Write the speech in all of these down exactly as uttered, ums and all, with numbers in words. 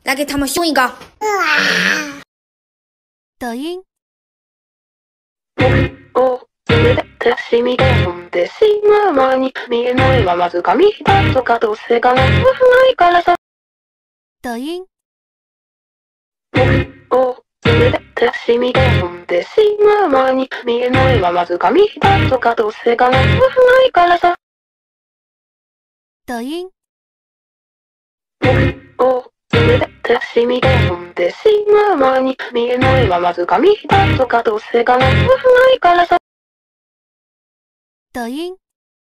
来给他们凶一个。 抖音。 を連れて染み込んでしまう前に見えないはまず紙一つかどうせがないからさ。 抖音。 を連れて染み込んでしまう前に見えないはまず紙一つかどうせがないからさ。 抖音。 を連れて染み込んでしまう前に見えないはまず紙一つかどうせがないからさ。 抖音。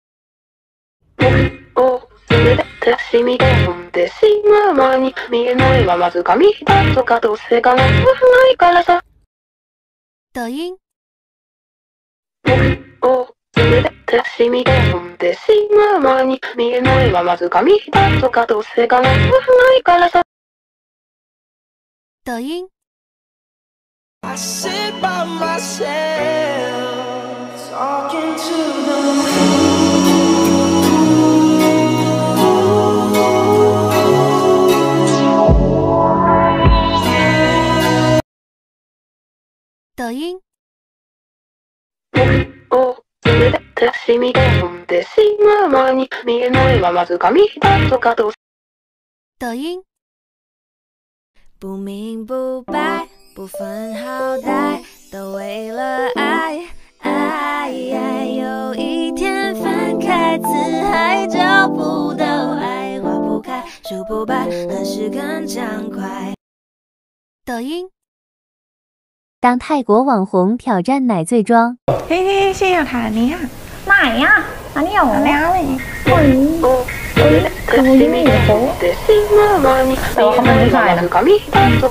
を連れて染み込んでしまう前に見えないはまず紙一つかどうせがないからさ。 抖音。 を連れて染み込んでしまう前に見えないはまず紙一つかどうせがないからさ。 抖音。 I sit by myself talking to the moon. 抖音。 を連れて染み込んでしまう前に見えないはまず紙一つかどうせ。 抖音。 不明不白，不分好歹，都为了爱。爱，有一天分开，四海找不到爱，花不开，树不白，何时更畅快？ 抖音。 当泰国网红挑战奶醉妆。 พี่ที่ชี่อยากทานอันนี้อ่ะไหนอ่ะอันนี้เหรออันนี้อะไรเฮ้ยเฮ้ยคือมันไม่มีเหรอโค้ชแต่ว่าเขาเป็นผู้ชายนะผู้หญิง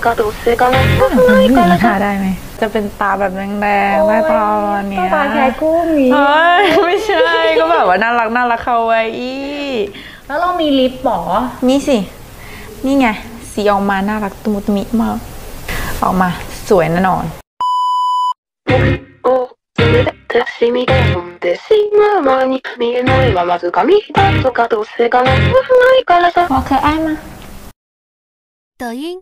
ทาได้ไหมจะเป็นตาแบบแดงๆใต้ตาอันเนี้ยตาแค่กุ้งนี้เฮ้ยไม่ใช่ก็แบบว่าน่ารักน่ารักคาวาอี้แล้วเรามีลิปหรอมีสิ นี่ไงสีออกมาน่ารักตุมุตมิมากออกมาสวยแน่นอน染み込んでしまう前に見えないはまず紙一つかどうせがないからさ。 我可爱吗？ 抖音。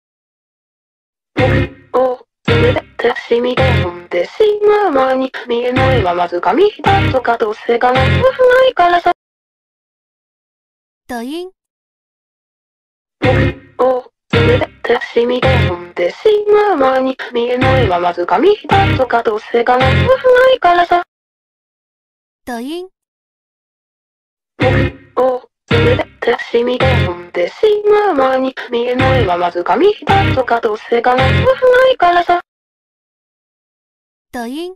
を連れて染み込んでしまう前に見えないはまず紙一つかどうせがないからさ。 抖音。 を連れて染み込んでしまう前に見えないはまず紙一つかどうせがないからさ。 抖音。 を連れて染み込んでしまう前に見えないはまず紙一つかどうせがないからさ。 抖音。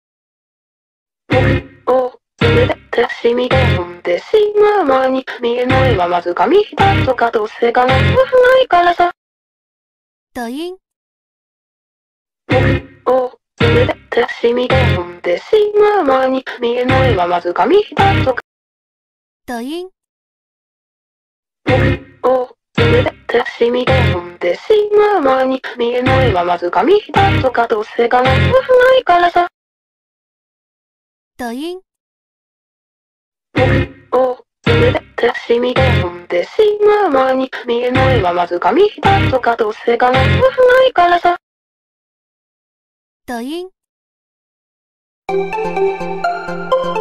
を連れて染み込んでしまう前に見えないはまず紙一つかどうせがないからさ。 抖音。 を連れて染み込んでしまう前に見えないはまず紙一つか。 抖音。 を連れて染み込んでしまう前に見えないはまず紙一つかどうせがないからさ。 抖音。 を連れて染み込んでしまう前に見えないはまず紙一つかどうせがないからさ。 抖音。